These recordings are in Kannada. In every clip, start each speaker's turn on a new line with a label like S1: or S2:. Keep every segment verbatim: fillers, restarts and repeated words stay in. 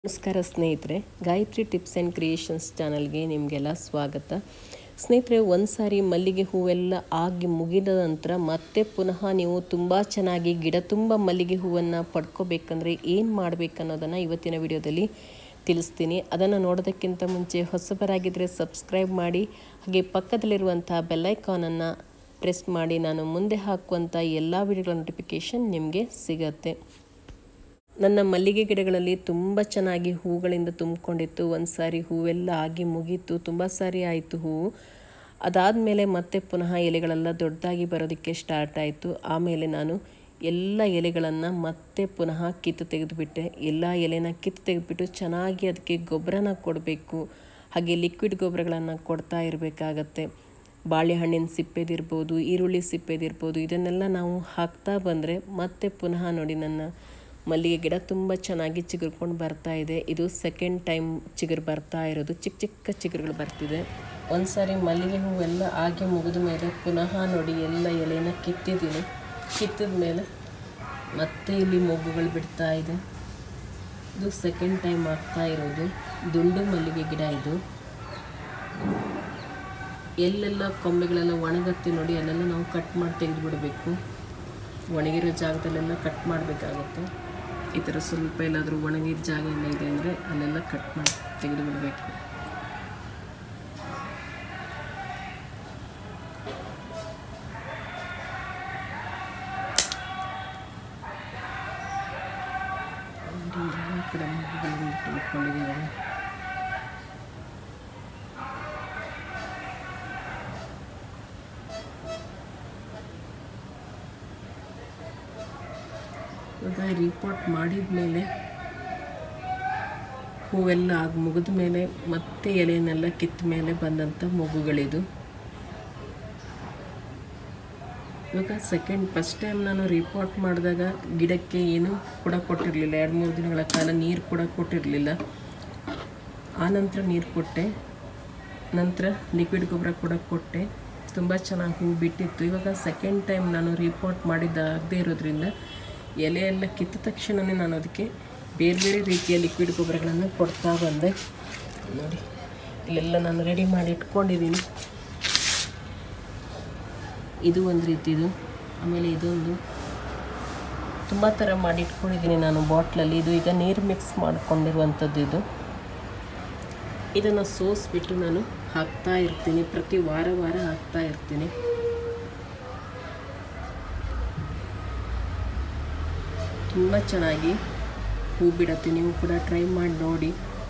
S1: ನಮಸ್ಕಾರ ಸ್ನೇಹಿತರೆ, ಗಾಯತ್ರಿ ಟಿಪ್ಸ್ ಆ್ಯಂಡ್ ಕ್ರಿಯೇಷನ್ಸ್ ಚಾನಲ್ಗೆ ನಿಮಗೆಲ್ಲ ಸ್ವಾಗತ. ಸ್ನೇಹಿತರೆ, ಒಂದು ಸಾರಿ ಮಲ್ಲಿಗೆ ಹೂವೆಲ್ಲ ಆಗಿ ಮುಗಿದ ನಂತರ ಮತ್ತೆ ಪುನಃ ನೀವು ತುಂಬ ಚೆನ್ನಾಗಿ ಗಿಡ ತುಂಬ ಮಲ್ಲಿಗೆ ಹೂವನ್ನು ಪಡ್ಕೋಬೇಕಂದ್ರೆ ಏನು ಮಾಡಬೇಕನ್ನೋದನ್ನು ಇವತ್ತಿನ ವಿಡಿಯೋದಲ್ಲಿ ತಿಳಿಸ್ತೀನಿ. ಅದನ್ನು ನೋಡೋದಕ್ಕಿಂತ ಮುಂಚೆ ಹೊಸಬರಾಗಿದ್ದರೆ ಸಬ್ಸ್ಕ್ರೈಬ್ ಮಾಡಿ, ಹಾಗೆ ಪಕ್ಕದಲ್ಲಿರುವಂಥ ಬೆಲ್ಲೈಕಾನನ್ನು ಪ್ರೆಸ್ ಮಾಡಿ. ನಾನು ಮುಂದೆ ಹಾಕುವಂಥ ಎಲ್ಲ ವಿಡಿಯೋಗಳ ನೋಟಿಫಿಕೇಷನ್ ನಿಮಗೆ ಸಿಗತ್ತೆ. ನನ್ನ ಮಲ್ಲಿಗೆ ಗಿಡಗಳಲ್ಲಿ ತುಂಬ ಚೆನ್ನಾಗಿ ಹೂಗಳಿಂದ ತುಂಬಿಕೊಂಡಿತ್ತು. ಒಂದು ಸಾರಿ ಹೂವೆಲ್ಲ ಆಗಿ ಮುಗೀತು, ತುಂಬ ಸಾರಿ ಆಯಿತು ಹೂವು. ಅದಾದಮೇಲೆ ಮತ್ತೆ ಪುನಃ ಎಲೆಗಳೆಲ್ಲ ದೊಡ್ಡದಾಗಿ ಬರೋದಕ್ಕೆ ಸ್ಟಾರ್ಟ್ ಆಯಿತು. ಆಮೇಲೆ ನಾನು ಎಲ್ಲ ಎಲೆಗಳನ್ನು ಮತ್ತೆ ಪುನಃ ಕಿತ್ತು ತೆಗೆದುಬಿಟ್ಟೆ. ಎಲ್ಲ ಎಲೆನ ಕಿತ್ತು ತೆಗೆದುಬಿಟ್ಟು ಚೆನ್ನಾಗಿ ಅದಕ್ಕೆ ಗೊಬ್ಬರನ ಕೊಡಬೇಕು. ಹಾಗೆ ಲಿಕ್ವಿಡ್ ಗೊಬ್ಬರಗಳನ್ನು ಕೊಡ್ತಾ ಇರಬೇಕಾಗತ್ತೆ. ಬಾಳೆಹಣ್ಣಿನ ಸಿಪ್ಪೆದಿರ್ಬೋದು, ಈರುಳ್ಳಿ ಸಿಪ್ಪೆದಿರ್ಬೋದು, ಇದನ್ನೆಲ್ಲ ನಾವು ಹಾಕ್ತಾ ಬಂದರೆ ಮತ್ತೆ ಪುನಃ ನೋಡಿ ನನ್ನ ಮಲ್ಲಿಗೆ ಗಿಡ ತುಂಬ ಚೆನ್ನಾಗಿ ಚಿಗುರ್ಕೊಂಡು ಬರ್ತಾ ಇದೆ. ಇದು ಸೆಕೆಂಡ್ ಟೈಮ್ ಚಿಗುರು ಬರ್ತಾ ಇರೋದು, ಚಿಕ್ಕ ಚಿಕ್ಕ ಚಿಗುರುಗಳು ಬರ್ತಿದೆ. ಒಂದು ಸಾರಿ ಮಲ್ಲಿಗೆ ಹೂವೆಲ್ಲ ಆಗಿ ಮುಗಿದ ಮೇಲೆ ಪುನಃ ನೋಡಿ ಎಲ್ಲ ಎಲೆನ ಕಿತ್ತಿದ್ದೀನಿ. ಕಿತ್ತಿದ ಮೇಲೆ ಮತ್ತೆ ಇಲ್ಲಿ ಮೊಗ್ಗುಗಳು ಬಿಡ್ತಾ ಇದೆ. ಇದು ಸೆಕೆಂಡ್ ಟೈಮ್ ಆಗ್ತಾ ಇರೋದು. ದುಂಡು ಮಲ್ಲಿಗೆ ಗಿಡ ಇದು. ಎಲ್ಲೆಲ್ಲ ಕೊಂಬೆಗಳೆಲ್ಲ ಒಣಗತ್ತೆ ನೋಡಿ, ಅಲ್ಲೆಲ್ಲ ನಾವು ಕಟ್ ಮಾಡಿ ತೆಗೆದುಬಿಡಬೇಕು. ಒಣಗಿರೋ ಜಾಗದಲ್ಲೆಲ್ಲ ಕಟ್ ಮಾಡಬೇಕಾಗತ್ತೆ. ಈ ಥರ ಸ್ವಲ್ಪ ಎಲ್ಲಾದರೂ ಒಣಗಿದ ಜಾಗ ಎಲ್ಲ ಇದೆ ಅಂದರೆ ಅಲ್ಲೆಲ್ಲ ಕಟ್ ಮಾಡಿ ತೆಗೆದು ಬಿಡಬೇಕು. ಎಲ್ಲ ಕಡೆ ತುಂಬಿಕೊಂಡಿದ್ದೀವಿ. ಇವಾಗ ರಿಪೋರ್ಟ್ ಮಾಡಿದ ಮೇಲೆ ಹೂವೆಲ್ಲ ಆಗಿ ಮುಗಿದ ಮೇಲೆ ಮತ್ತೆ ಎಲೆಯನ್ನೆಲ್ಲ ಕಿತ್ತ ಮೇಲೆ ಬಂದಂಥ ಮೊಗ್ಗುಗಳಿದು. ಇವಾಗ ಸೆಕೆಂಡ್ ಫಸ್ಟ್ ಟೈಮ್ ನಾನು ರಿಪೋರ್ಟ್ ಮಾಡಿದಾಗ ಗಿಡಕ್ಕೆ ಏನೂ ಕೂಡ ಕೊಟ್ಟಿರಲಿಲ್ಲ. ಎರಡು ಮೂರು ದಿನಗಳ ಕಾಲ ನೀರು ಕೂಡ ಕೊಟ್ಟಿರಲಿಲ್ಲ. ಆನಂತರ ನೀರು ಕೊಟ್ಟೆ, ನಂತರ ಲಿಕ್ವಿಡ್ ಗೊಬ್ಬರ ಕೂಡ ಕೊಟ್ಟೆ. ತುಂಬ ಚೆನ್ನಾಗಿ ಹೂ ಬಿಟ್ಟಿತ್ತು. ಇವಾಗ ಸೆಕೆಂಡ್ ಟೈಮ್ ನಾನು ರಿಪೋರ್ಟ್ ಮಾಡಿದ್ದಾಗದೇ ಇರೋದ್ರಿಂದ ಎಲೆ ಎಲ್ಲ ಕಿತ್ತ ತಕ್ಷಣವೇ ನಾನು ಅದಕ್ಕೆ ಬೇರೆ ಬೇರೆ ರೀತಿಯ ಲಿಕ್ವಿಡ್ ಗೊಬ್ಬರಗಳನ್ನು ಕೊಡ್ತಾ ಬಂದೆ. ನೋಡಿ, ಇಲ್ಲೆಲ್ಲ ನಾನು ರೆಡಿ ಮಾಡಿ ಇಟ್ಕೊಂಡಿದ್ದೀನಿ. ಇದು ಒಂದು ರೀತಿದು, ಆಮೇಲೆ ಇದೊಂದು ತುಂಬ ಥರ ಮಾಡಿ ಇಟ್ಕೊಂಡಿದ್ದೀನಿ ನಾನು ಬಾಟ್ಲಲ್ಲಿ. ಇದು ಈಗ ನೀರು ಮಿಕ್ಸ್ ಮಾಡಿಕೊಂಡಿರುವಂಥದ್ದು. ಇದು ಇದನ್ನು ಸೋಸಿಬಿಟ್ಟು ನಾನು ಹಾಕ್ತಾ ಇರ್ತೀನಿ. ಪ್ರತಿ ವಾರ ವಾರ ಹಾಕ್ತಾ ಇರ್ತೀನಿ. ತುಂಬ ಚೆನ್ನಾಗಿ ಹೂ ಬಿಡುತ್ತೆ. ನೀವು ಕೂಡ ಟ್ರೈ ಮಾಡಿ ನೋಡಿ.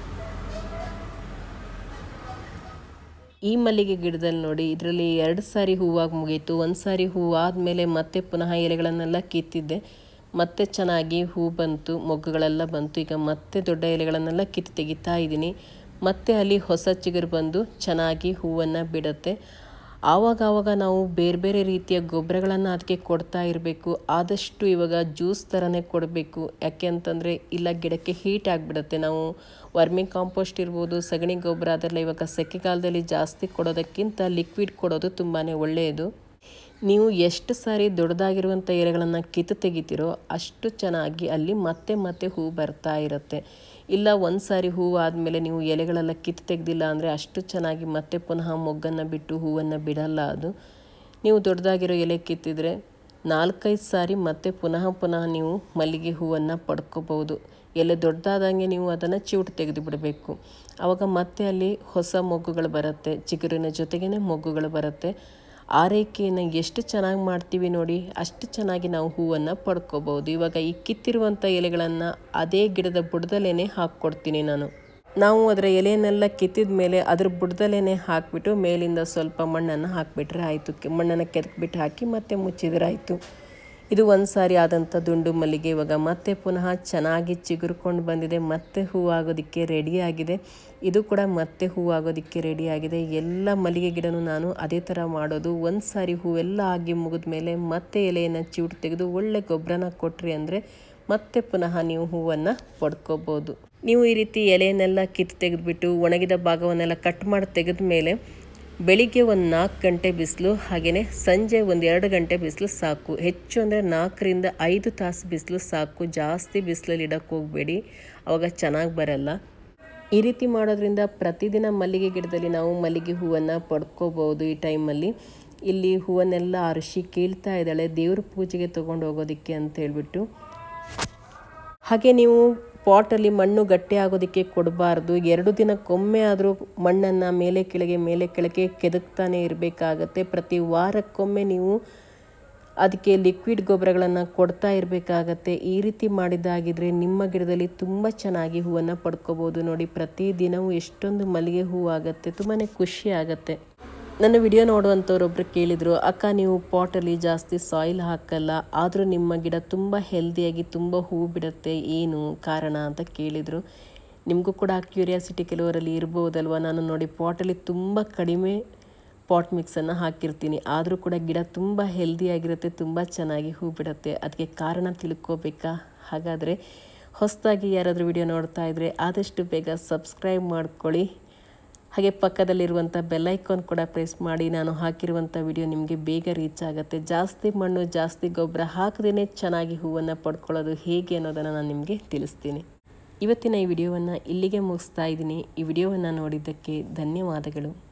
S1: ಈ ಮಲ್ಲಿಗೆ ಗಿಡದಲ್ಲಿ ನೋಡಿ, ಇದರಲ್ಲಿ ಎರಡು ಸಾರಿ ಹೂವಾಗಿ ಮುಗೀತು. ಒಂದು ಸಾರಿ ಹೂ ಆದಮೇಲೆ ಮತ್ತೆ ಪುನಃ ಎಲೆಗಳನ್ನೆಲ್ಲ ಕಿತ್ತಿದ್ದೆ. ಮತ್ತೆ ಚೆನ್ನಾಗಿ ಹೂ ಬಂತು, ಮೊಗ್ಗುಗಳೆಲ್ಲ ಬಂತು. ಈಗ ಮತ್ತೆ ದೊಡ್ಡ ಎಲೆಗಳನ್ನೆಲ್ಲ ಕಿತ್ತು ತೆಗಿತಾ ಇದ್ದೀನಿ. ಮತ್ತೆ ಅಲ್ಲಿ ಹೊಸ ಚಿಗುರು ಬಂದು ಚೆನ್ನಾಗಿ ಹೂವನ್ನು ಬಿಡುತ್ತೆ. ಆವಾಗವಾಗ ನಾವು ಬೇರೆ ಬೇರೆ ರೀತಿಯ ಗೊಬ್ಬರಗಳನ್ನು ಅದಕ್ಕೆ ಕೊಡ್ತಾ ಇರಬೇಕು. ಆದಷ್ಟು ಇವಾಗ ಜ್ಯೂಸ್ ಥರನೇ ಕೊಡಬೇಕು. ಯಾಕೆ ಅಂತಂದರೆ ಇಲ್ಲ ಗಿಡಕ್ಕೆ ಹೀಟ್ ಆಗಿಬಿಡುತ್ತೆ. ನಾವು ವರ್ಮಿ ಕಾಂಪೋಸ್ಟ್ ಇರ್ಬೋದು, ಸಗಣಿ ಗೊಬ್ಬರ, ಅದೆಲ್ಲ ಇವಾಗ ಸೆಕೆಗಾಲದಲ್ಲಿ ಜಾಸ್ತಿ ಕೊಡೋದಕ್ಕಿಂತ ಲಿಕ್ವಿಡ್ ಕೊಡೋದು ತುಂಬಾ ಒಳ್ಳೆಯದು. ನೀವು ಎಷ್ಟು ಸಾರಿ ದೊಡ್ಡದಾಗಿರುವಂಥ ಎಲೆಗಳನ್ನು ಕಿತ್ತು ತೆಗಿತೀರೋ ಅಷ್ಟು ಚೆನ್ನಾಗಿ ಅಲ್ಲಿ ಮತ್ತೆ ಮತ್ತೆ ಹೂ ಬರ್ತಾ ಇರುತ್ತೆ. ಇಲ್ಲ ಒಂದು ಸಾರಿ ಹೂವು ಆದಮೇಲೆ ನೀವು ಎಲೆಗಳೆಲ್ಲ ಕಿತ್ತು ತೆಗೆದಿಲ್ಲ ಅಂದರೆ ಅಷ್ಟು ಚೆನ್ನಾಗಿ ಮತ್ತೆ ಪುನಃ ಮೊಗ್ಗನ್ನು ಬಿಟ್ಟು ಹೂವನ್ನು ಬಿಡಲ್ಲ ಅದು. ನೀವು ದೊಡ್ಡದಾಗಿರೋ ಎಲೆ ಕಿತ್ತಿದ್ರೆ ನಾಲ್ಕೈದು ಸಾರಿ ಮತ್ತೆ ಪುನಃ ಪುನಃ ನೀವು ಮಲ್ಲಿಗೆ ಹೂವನ್ನು ಪಡ್ಕೋಬೋದು. ಎಲೆ ದೊಡ್ಡದಾದಂಗೆ ನೀವು ಅದನ್ನು ಚಿವುಟು ತೆಗೆದು ಬಿಡಬೇಕು. ಆವಾಗ ಮತ್ತೆ ಅಲ್ಲಿ ಹೊಸ ಮೊಗ್ಗುಗಳು ಬರುತ್ತೆ. ಚಿಗುರಿನ ಜೊತೆಗೇ ಮೊಗ್ಗುಗಳು ಬರುತ್ತೆ. ಆರೈಕೆಯನ್ನು ಎಷ್ಟು ಚೆನ್ನಾಗಿ ಮಾಡ್ತೀವಿ ನೋಡಿ, ಅಷ್ಟು ಚೆನ್ನಾಗಿ ನಾವು ಹೂವನ್ನು ಪಡ್ಕೋಬೋದು. ಇವಾಗ ಈ ಕಿತ್ತಿರುವಂಥ ಎಲೆಗಳನ್ನು ಅದೇ ಗಿಡದ ಬುಡದಲ್ಲೇ ಹಾಕ್ಕೊಡ್ತೀನಿ ನಾನು. ನಾವು ಅದರ ಎಲೆಯನ್ನೆಲ್ಲ ಕಿತ್ತಿದ ಮೇಲೆ ಅದ್ರ ಬುಡದಲ್ಲೇ ಹಾಕಿಬಿಟ್ಟು ಮೇಲಿಂದ ಸ್ವಲ್ಪ ಮಣ್ಣನ್ನು ಹಾಕಿಬಿಟ್ರೆ ಆಯಿತು. ಮಣ್ಣನ್ನು ಕೆದಕ್ಬಿಟ್ಟು ಹಾಕಿ ಮತ್ತೆ ಮುಚ್ಚಿದ್ರೆ ಆಯಿತು. ಇದು ಒಂದು ಸಾರಿ ಆದಂಥ ದುಂಡು ಮಲ್ಲಿಗೆ ಇವಾಗ ಮತ್ತೆ ಪುನಃ ಚೆನ್ನಾಗಿ ಚಿಗುರ್ಕೊಂಡು ಬಂದಿದೆ. ಮತ್ತೆ ಹೂವಾಗೋದಕ್ಕೆ ರೆಡಿಯಾಗಿದೆ. ಇದು ಕೂಡ ಮತ್ತೆ ಹೂವಾಗೋದಕ್ಕೆ ರೆಡಿಯಾಗಿದೆ. ಎಲ್ಲ ಮಲ್ಲಿಗೆ ಗಿಡನೂ ನಾನು ಅದೇ ಥರ ಮಾಡೋದು. ಒಂದು ಸಾರಿ ಹೂವೆಲ್ಲ ಆಗಿ ಮುಗಿದ ಮೇಲೆ ಮತ್ತೆ ಎಲೆಯನ್ನು ಚಿವುಟು ತೆಗೆದು ಒಳ್ಳೆ ಗೊಬ್ಬರನ ಕೊಟ್ರಿ ಅಂದರೆ ಮತ್ತೆ ಪುನಃ ನೀವು ಹೂವನ್ನು ಪಡ್ಕೋಬೋದು. ನೀವು ಈ ರೀತಿ ಎಲೆಯನ್ನೆಲ್ಲ ಕಿತ್ತು ತೆಗೆದುಬಿಟ್ಟು ಒಣಗಿದ ಭಾಗವನ್ನೆಲ್ಲ ಕಟ್ ಮಾಡಿ ತೆಗೆದ ಮೇಲೆ ಬೆಳಿಗ್ಗೆ ಒಂದು ನಾಲ್ಕು ಗಂಟೆ ಬಿಸಿಲು, ಹಾಗೆಯೇ ಸಂಜೆ ಒಂದು ಎರಡು ಗಂಟೆ ಬಿಸಿಲು ಸಾಕು. ಹೆಚ್ಚು ಅಂದರೆ ನಾಲ್ಕರಿಂದ ಐದು ತಾಸು ಬಿಸಿಲು ಸಾಕು. ಜಾಸ್ತಿ ಬಿಸಿಲಲ್ಲಿ ಇಡಕ್ಕೆ ಹೋಗಬೇಡಿ. ಆವಾಗ ಚೆನ್ನಾಗಿ ಬರಲ್ಲ. ಈ ರೀತಿ ಮಾಡೋದ್ರಿಂದ ಪ್ರತಿದಿನ ಮಲ್ಲಿಗೆ ಗಿಡದಲ್ಲಿ ನಾವು ಮಲ್ಲಿಗೆ ಹೂವನ್ನು ಪಡ್ಕೋಬೋದು. ಈ ಟೈಮಲ್ಲಿ ಇಲ್ಲಿ ಹೂವನ್ನೆಲ್ಲ ಅರಿಶಿ ಕೀಳ್ತಾ ಇದ್ದಾಳೆ ದೇವ್ರ ಪೂಜೆಗೆ ತೊಗೊಂಡು ಹೋಗೋದಕ್ಕೆ ಅಂತ ಹೇಳ್ಬಿಟ್ಟು. ಹಾಗೆ ನೀವು ಪಾಟಲ್ಲಿ ಮಣ್ಣು ಗಟ್ಟಿ ಆಗೋದಕ್ಕೆ ಕೊಡಬಾರ್ದು. ಎರಡು ದಿನಕ್ಕೊಮ್ಮೆ ಆದರೂ ಮಣ್ಣನ್ನು ಮೇಲೆ ಕೆಳಗೆ ಮೇಲೆ ಕೆಳಗೆ ಕೆದಕ್ತಾನೆ ಇರಬೇಕಾಗತ್ತೆ. ಪ್ರತಿ ವಾರಕ್ಕೊಮ್ಮೆ ನೀವು ಅದಕ್ಕೆ ಲಿಕ್ವಿಡ್ ಗೊಬ್ಬರಗಳನ್ನು ಕೊಡ್ತಾ ಇರಬೇಕಾಗತ್ತೆ. ಈ ರೀತಿ ಮಾಡಿದ್ದಾಗಿದ್ದರೆ ನಿಮ್ಮ ಗಿಡದಲ್ಲಿ ತುಂಬ ಚೆನ್ನಾಗಿ ಹೂವನ್ನು ಪಡ್ಕೋಬೋದು. ನೋಡಿ, ಪ್ರತಿದಿನವೂ ಎಷ್ಟೊಂದು ಮಲ್ಲಿಗೆ ಹೂವು ಆಗುತ್ತೆ, ತುಂಬಾ ಖುಷಿ ಆಗುತ್ತೆ. ನನ್ನ ವಿಡಿಯೋ ನೋಡುವಂಥವ್ರೊಬ್ರು ಕೇಳಿದರು, ಅಕ್ಕ ನೀವು ಪಾಟಲ್ಲಿ ಜಾಸ್ತಿ ಸಾಯಿಲ್ ಹಾಕಲ್ಲ, ಆದರೂ ನಿಮ್ಮ ಗಿಡ ತುಂಬ ಹೆಲ್ದಿಯಾಗಿ ತುಂಬ ಹೂವು ಬಿಡುತ್ತೆ, ಏನು ಕಾರಣ ಅಂತ ಕೇಳಿದರು. ನಿಮಗೂ ಕೂಡ ಕ್ಯೂರಿಯಾಸಿಟಿ ಕೆಲವರಲ್ಲಿ ಇರ್ಬೋದಲ್ವ. ನಾನು ನೋಡಿ ಪಾಟಲ್ಲಿ ತುಂಬ ಕಡಿಮೆ ಪಾಟ್ ಮಿಕ್ಸನ್ನು ಹಾಕಿರ್ತೀನಿ, ಆದರೂ ಕೂಡ ಗಿಡ ತುಂಬ ಹೆಲ್ದಿಯಾಗಿರುತ್ತೆ, ತುಂಬ ಚೆನ್ನಾಗಿ ಹೂ ಬಿಡುತ್ತೆ. ಅದಕ್ಕೆ ಕಾರಣ ತಿಳ್ಕೋಬೇಕಾ? ಹಾಗಾದರೆ ಹೊಸದಾಗಿ ಯಾರಾದರೂ ವಿಡಿಯೋ ನೋಡ್ತಾ ಇದ್ದರೆ ಆದಷ್ಟು ಬೇಗ ಸಬ್ಸ್ಕ್ರೈಬ್ ಮಾಡ್ಕೊಳ್ಳಿ. ಹಾಗೆ ಪಕ್ಕದಲ್ಲಿರುವಂಥ ಬೆಲ್ಲೈಕಾನ್ ಕೂಡ ಪ್ರೆಸ್ ಮಾಡಿ. ನಾನು ಹಾಕಿರುವಂಥ ವಿಡಿಯೋ ನಿಮಗೆ ಬೇಗ ರೀಚ್ ಆಗುತ್ತೆ. ಜಾಸ್ತಿ ಮಣ್ಣು ಜಾಸ್ತಿ ಗೊಬ್ಬರ ಹಾಕದೇ ಚೆನ್ನಾಗಿ ಹೂವನ್ನು ಪಡ್ಕೊಳ್ಳೋದು ಹೇಗೆ ಅನ್ನೋದನ್ನು ನಾನು ನಿಮಗೆ ತಿಳಿಸ್ತೀನಿ. ಇವತ್ತಿನ ಈ ವಿಡಿಯೋವನ್ನು ಇಲ್ಲಿಗೆ ಮುಗಿಸ್ತಾ ಇದ್ದೀನಿ. ಈ ವಿಡಿಯೋವನ್ನು ನೋಡಿದ್ದಕ್ಕೆ ಧನ್ಯವಾದಗಳು.